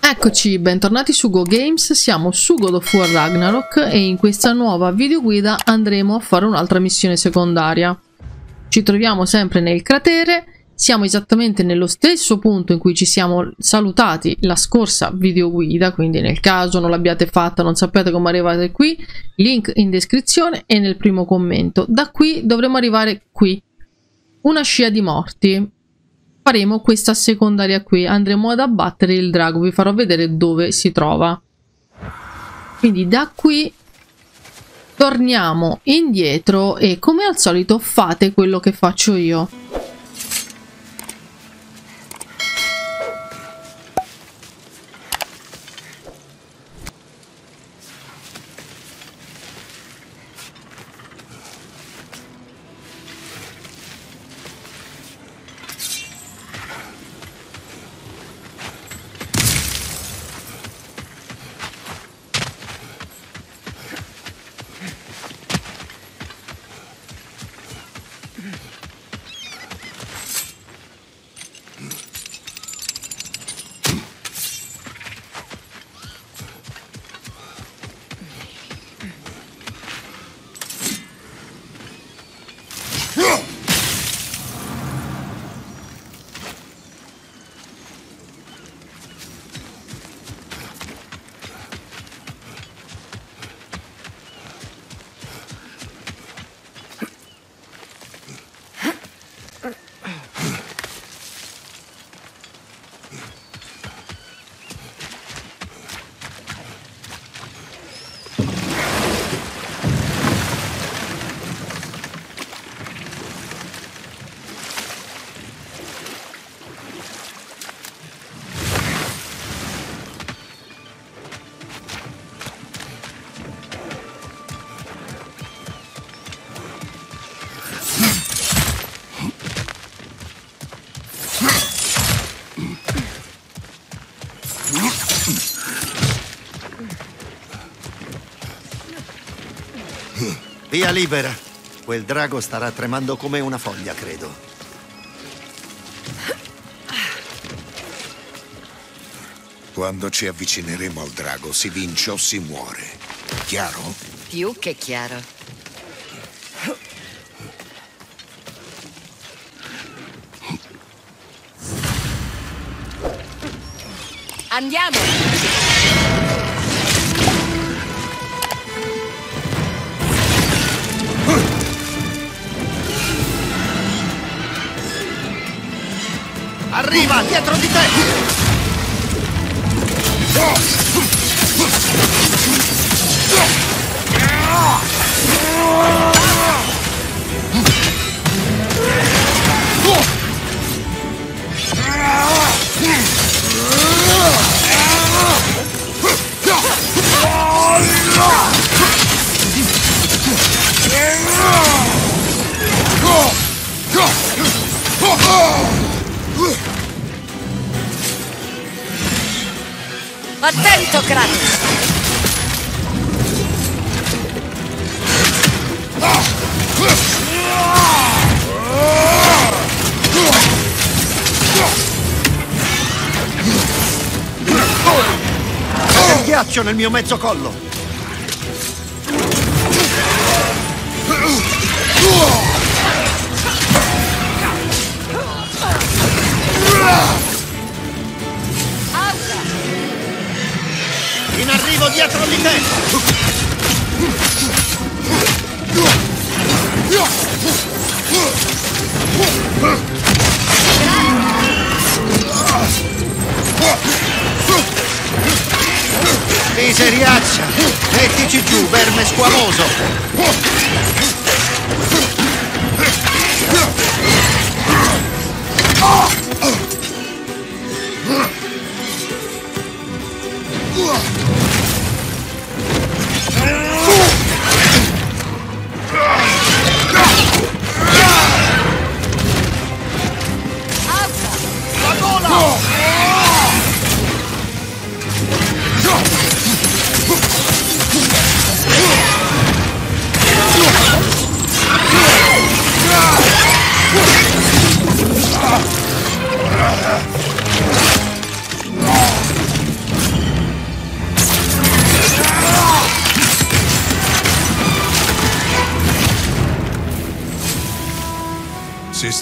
Eccoci, bentornati su Go Games, siamo su God of War Ragnarok e in questa nuova videoguida andremo a fare un'altra missione secondaria. Ci troviamo sempre nel cratere, siamo esattamente nello stesso punto in cui ci siamo salutati la scorsa videoguida, quindi nel caso non l'abbiate fatta, non sapete come arrivate qui, link in descrizione e nel primo commento. Da qui dovremo arrivare qui, una scia di morti. Faremo questa secondaria qui, andremo ad abbattere il drago, vi farò vedere dove si trova. Quindi da qui torniamo indietro e come al solito fate quello che faccio io. Via libera. Quel drago starà tremando come una foglia, credo. Quando ci avvicineremo al drago si vince o si muore. Chiaro? Più che chiaro. Andiamo! Arriva, dietro di te! Attento, Kratos! C'è il ghiaccio nel mio mezzo collo! In arrivo dietro di te! Miseriaccia! Mettici giù, verme squamoso!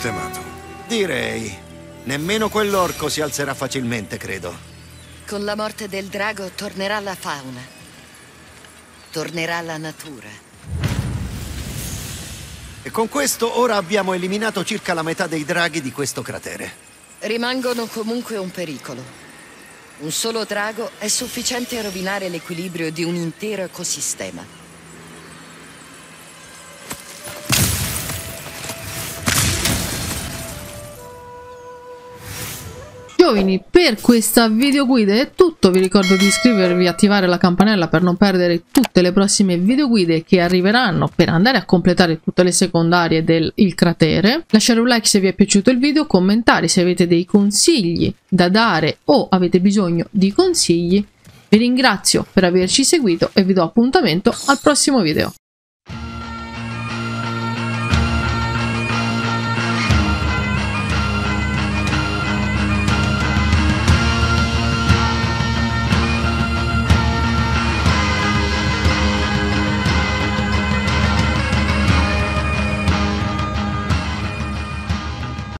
sistemato? Direi. Nemmeno quell'orco si alzerà facilmente, credo. Con la morte del drago tornerà la fauna. Tornerà la natura. E con questo ora abbiamo eliminato circa la metà dei draghi di questo cratere. Rimangono comunque un pericolo. Un solo drago è sufficiente a rovinare l'equilibrio di un intero ecosistema. Giovani, per questa videoguida è tutto, vi ricordo di iscrivervi e attivare la campanella per non perdere tutte le prossime videoguide che arriveranno per andare a completare tutte le secondarie del cratere. Lasciare un like se vi è piaciuto il video, commentare se avete dei consigli da dare o avete bisogno di consigli. Vi ringrazio per averci seguito e vi do appuntamento al prossimo video.